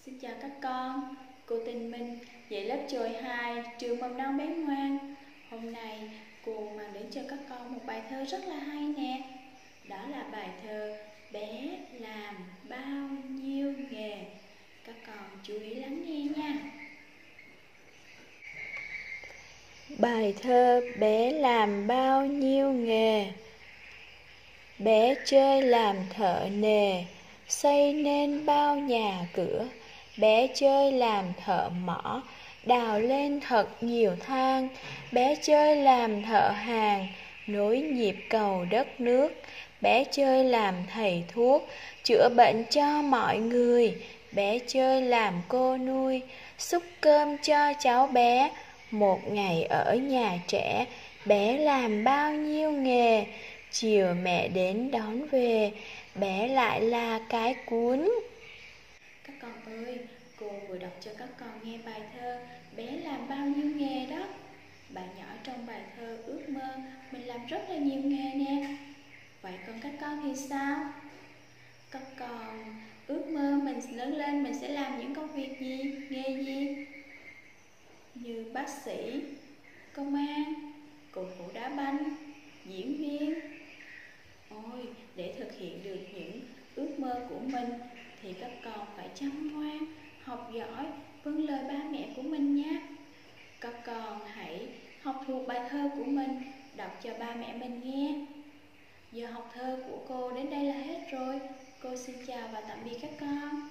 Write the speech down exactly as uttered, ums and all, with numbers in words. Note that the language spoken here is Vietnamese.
Xin chào các con, cô tên Minh, dạy lớp chồi hai, trường mầm non bé ngoan. Hôm nay cô mang đến cho các con một bài thơ rất là hay nè. Đó là bài thơ Bé làm bao nhiêu nghề. Các con chú ý lắng nghe nha. Bài thơ Bé làm bao nhiêu nghề. Bé chơi làm thợ nề, xây nên bao nhà cửa. Bé chơi làm thợ mỏ, đào lên thật nhiều thang. Bé chơi làm thợ hàng, nối nhịp cầu đất nước. Bé chơi làm thầy thuốc, chữa bệnh cho mọi người. Bé chơi làm cô nuôi, xúc cơm cho cháu bé. Một ngày ở nhà trẻ, bé làm bao nhiêu nghề. Chiều mẹ đến đón về, bé lại là cái cuốn. Các con ơi, cô vừa đọc cho các con nghe bài thơ Bé làm bao nhiêu nghề đó. Bạn nhỏ trong bài thơ ước mơ mình làm rất là nhiều nghề nè. Vậy còn các con thì sao? Các con ước mơ mình lớn lên mình sẽ làm những công việc gì, nghề gì? Như bác sĩ, công an, cầu thủ đá banh, diễn viên. Ôi, để thực hiện được những ước mơ của mình thì các con phải chăm ngoan, học giỏi, vâng lời ba mẹ của mình nhé. Các con hãy học thuộc bài thơ của mình, đọc cho ba mẹ mình nghe. Giờ học thơ của cô đến đây là hết rồi. Cô xin chào và tạm biệt các con.